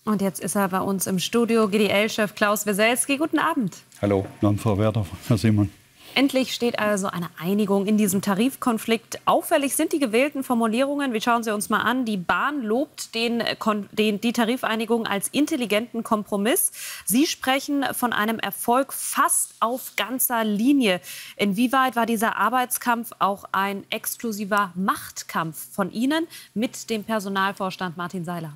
Und jetzt ist er bei uns im Studio, GDL-Chef Klaus Wieselski. Guten Abend. Hallo. Guten Abend, Frau Werder, Herr Simon. Endlich steht also eine Einigung in diesem Tarifkonflikt. Auffällig sind die gewählten Formulierungen. Wir schauen sie uns mal an. Die Bahn lobt die Tarifeinigung als intelligenten Kompromiss. Sie sprechen von einem Erfolg fast auf ganzer Linie. Inwieweit war dieser Arbeitskampf auch ein exklusiver Machtkampf von Ihnen mit dem Personalvorstand Martin Seiler?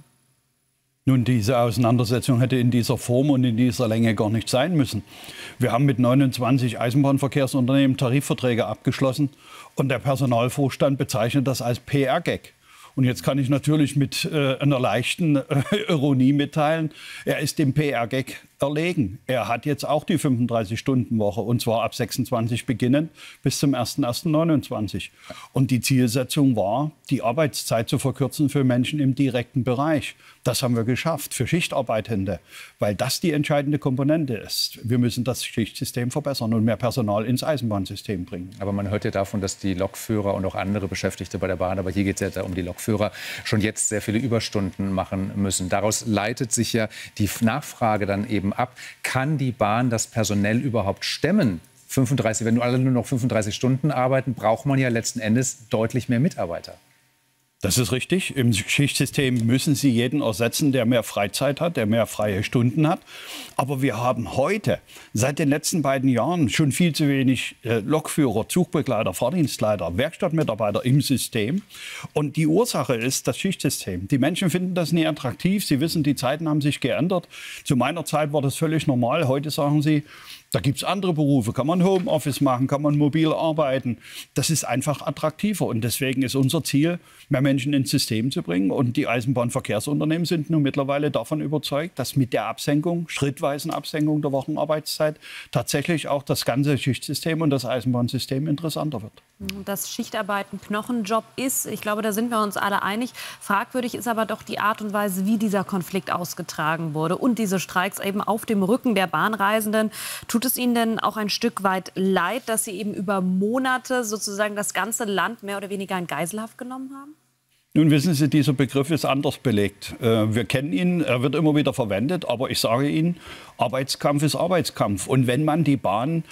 Nun, diese Auseinandersetzung hätte in dieser Form und in dieser Länge gar nicht sein müssen. Wir haben mit 29 Eisenbahnverkehrsunternehmen Tarifverträge abgeschlossen und der Personalvorstand bezeichnet das als PR-Gag. Und jetzt kann ich natürlich mit einer leichten Ironie mitteilen, er ist dem PR-Gag erlegen. Er hat jetzt auch die 35-Stunden-Woche, und zwar ab 26 beginnend bis zum 01.01.29. Und die Zielsetzung war, die Arbeitszeit zu verkürzen für Menschen im direkten Bereich. Das haben wir geschafft für Schichtarbeitende, weil das die entscheidende Komponente ist. Wir müssen das Schichtsystem verbessern und mehr Personal ins Eisenbahnsystem bringen. Aber man hört ja davon, dass die Lokführer und auch andere Beschäftigte bei der Bahn, aber hier geht es ja um die Lokführer, schon jetzt sehr viele Überstunden machen müssen. Daraus leitet sich ja die Nachfrage dann eben ab. Kann die Bahn das personell überhaupt stemmen? 35, wenn alle nur noch 35 Stunden arbeiten, braucht man ja letzten Endes deutlich mehr Mitarbeiter. Das ist richtig. Im Schichtsystem müssen Sie jeden ersetzen, der mehr Freizeit hat, der mehr freie Stunden hat. Aber wir haben heute, seit den letzten beiden Jahren, schon viel zu wenig Lokführer, Zugbegleiter, Fahrdienstleiter, Werkstattmitarbeiter im System. Und die Ursache ist das Schichtsystem. Die Menschen finden das nie attraktiv. Sie wissen, die Zeiten haben sich geändert. Zu meiner Zeit war das völlig normal. Heute sagen sie, da gibt es andere Berufe, kann man Homeoffice machen, kann man mobil arbeiten. Das ist einfach attraktiver. Und deswegen ist unser Ziel, mehr Menschen ins System zu bringen. Und die Eisenbahnverkehrsunternehmen sind nun mittlerweile davon überzeugt, dass mit der Absenkung, schrittweisen Absenkung der Wochenarbeitszeit tatsächlich auch das ganze Schichtsystem und das Eisenbahnsystem interessanter wird. Dass Schichtarbeit ein Knochenjob ist, ich glaube, da sind wir uns alle einig. Fragwürdig ist aber doch die Art und Weise, wie dieser Konflikt ausgetragen wurde. Und diese Streiks eben auf dem Rücken der Bahnreisenden. Tut es Ihnen denn auch ein Stück weit leid, dass Sie eben über Monate sozusagen das ganze Land mehr oder weniger in Geiselhaft genommen haben? Nun wissen Sie, dieser Begriff ist anders belegt. Wir kennen ihn, er wird immer wieder verwendet, aber ich sage Ihnen, Arbeitskampf ist Arbeitskampf. Und wenn man die Bahn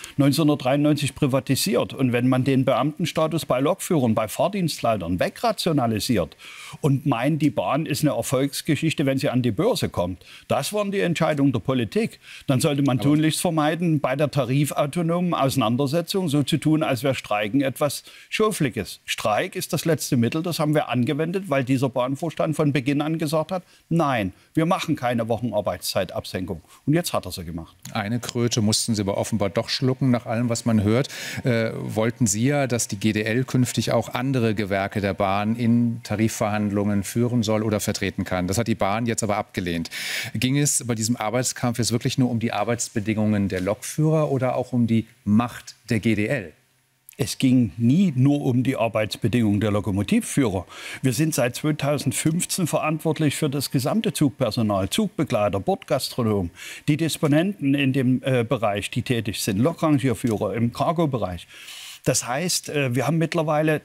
1993 privatisiert und wenn man den Beamtenstatus bei Lokführern, bei Fahrdienstleitern wegrationalisiert und meint, die Bahn ist eine Erfolgsgeschichte, wenn sie an die Börse kommt, das waren die Entscheidungen der Politik, dann sollte man tunlichst vermeiden, bei der tarifautonomen Auseinandersetzung so zu tun, als wäre Streiken etwas Schofliges. Streik ist das letzte Mittel, das haben wir angewendet, weil dieser Bahnvorstand von Beginn an gesagt hat, nein, wir machen keine Wochenarbeitszeitabsenkung. Und jetzt hat er sie gemacht. Eine Kröte mussten Sie aber offenbar doch schlucken, nach allem, was man hört. Wollten Sie ja, dass die GDL künftig auch andere Gewerke der Bahn in Tarifverhandlungen führen soll oder vertreten kann. Das hat die Bahn jetzt aber abgelehnt. Ging es bei diesem Arbeitskampf jetzt wirklich nur um die Arbeitsbedingungen der Lokführer oder auch um die Macht der GDL? Es ging nie nur um die Arbeitsbedingungen der Lokomotivführer. Wir sind seit 2015 verantwortlich für das gesamte Zugpersonal, Zugbegleiter, Bordgastronomen, die Disponenten in dem Bereich, die tätig sind, Lokrangierführer im Cargo-Bereich. Das heißt, wir haben mittlerweile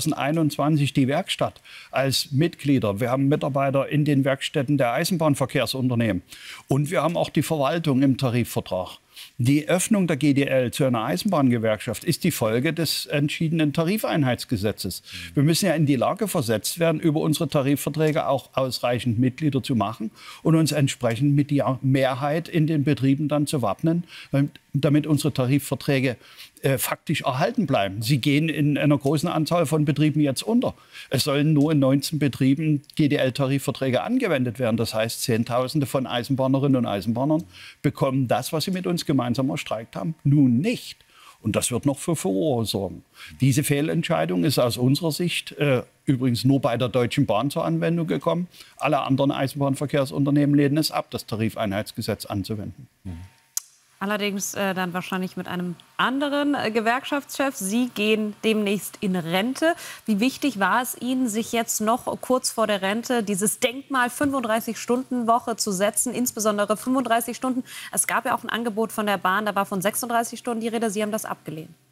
2021 die Werkstatt als Mitglieder. Wir haben Mitarbeiter in den Werkstätten der Eisenbahnverkehrsunternehmen. Und wir haben auch die Verwaltung im Tarifvertrag. Die Öffnung der GDL zu einer Eisenbahngewerkschaft ist die Folge des entschiedenen Tarifeinheitsgesetzes. Wir müssen ja in die Lage versetzt werden, über unsere Tarifverträge auch ausreichend Mitglieder zu machen und uns entsprechend mit der Mehrheit in den Betrieben dann zu wappnen, damit unsere Tarifverträge faktisch erhalten bleiben. Sie gehen in einer großen Anzahl von Betrieben jetzt unter. Es sollen nur in 19 Betrieben GDL-Tarifverträge angewendet werden. Das heißt, Zehntausende von Eisenbahnerinnen und Eisenbahnern bekommen das, was sie mit uns gemeinsam erstreikt haben, nun nicht. Und das wird noch für Furore sorgen. Diese Fehlentscheidung ist aus unserer Sicht übrigens nur bei der Deutschen Bahn zur Anwendung gekommen. Alle anderen Eisenbahnverkehrsunternehmen lehnen es ab, das Tarifeinheitsgesetz anzuwenden. Allerdings dann wahrscheinlich mit einem anderen Gewerkschaftschef. Sie gehen demnächst in Rente. Wie wichtig war es Ihnen, sich jetzt noch kurz vor der Rente dieses Denkmal 35-Stunden-Woche zu setzen, insbesondere 35 Stunden? Es gab ja auch ein Angebot von der Bahn, da war von 36 Stunden die Rede. Sie haben das abgelehnt.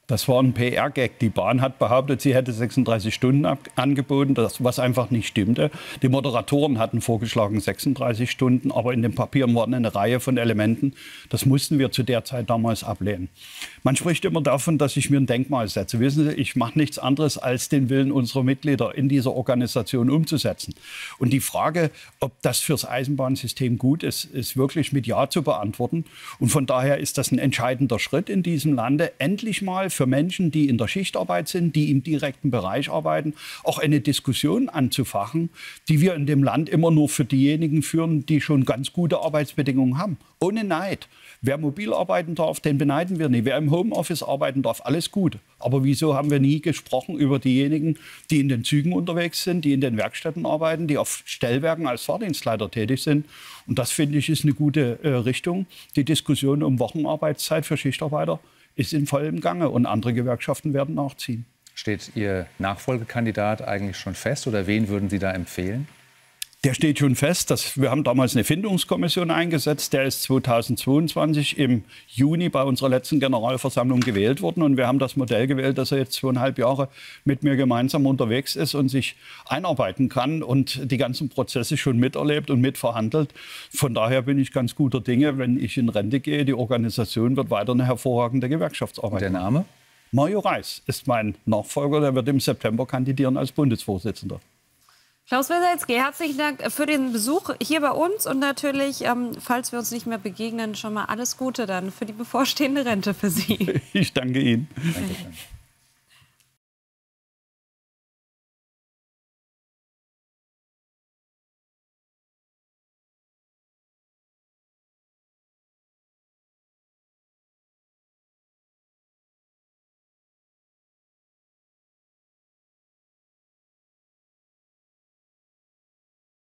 Das war ein PR-Gag. Die Bahn hat behauptet, sie hätte 36 Stunden angeboten, was einfach nicht stimmte. Die Moderatoren hatten vorgeschlagen 36 Stunden, aber in den Papieren waren eine Reihe von Elementen. Das mussten wir zu der Zeit damals ablehnen. Man spricht immer davon, dass ich mir ein Denkmal setze. Wissen Sie, ich mache nichts anderes, als den Willen unserer Mitglieder in dieser Organisation umzusetzen. Und die Frage, ob das fürs Eisenbahnsystem gut ist, ist wirklich mit Ja zu beantworten. Und von daher ist das ein entscheidender Schritt in diesem Lande, endlich mal für Menschen, die in der Schichtarbeit sind, die im direkten Bereich arbeiten, auch eine Diskussion anzufachen, die wir in dem Land immer nur für diejenigen führen, die schon ganz gute Arbeitsbedingungen haben. Ohne Neid. Wer mobil arbeiten darf, den beneiden wir nicht. Wer im Homeoffice arbeiten darf, alles gut. Aber wieso haben wir nie gesprochen über diejenigen, die in den Zügen unterwegs sind, die in den Werkstätten arbeiten, die auf Stellwerken als Fahrdienstleiter tätig sind? Und das, finde ich, ist eine gute Richtung. Die Diskussion um Wochenarbeitszeit für Schichtarbeiter ist in vollem Gange und andere Gewerkschaften werden nachziehen. Steht Ihr Nachfolgekandidat eigentlich schon fest oder wen würden Sie da empfehlen? Der steht schon fest. Wir haben damals eine Findungskommission eingesetzt. Der ist 2022 im Juni bei unserer letzten Generalversammlung gewählt worden. Und wir haben das Modell gewählt, dass er jetzt 2,5 Jahre mit mir gemeinsam unterwegs ist und sich einarbeiten kann und die ganzen Prozesse schon miterlebt und mitverhandelt. Von daher bin ich ganz guter Dinge, wenn ich in Rente gehe. Die Organisation wird weiter eine hervorragende Gewerkschaftsarbeit machen. Der Name? Mario Reis ist mein Nachfolger. Der wird im September kandidieren als Bundesvorsitzender. Klaus Weselski, herzlichen Dank für den Besuch hier bei uns und natürlich, falls wir uns nicht mehr begegnen, schon mal alles Gute dann für die bevorstehende Rente für Sie. Ich danke Ihnen. Dankeschön.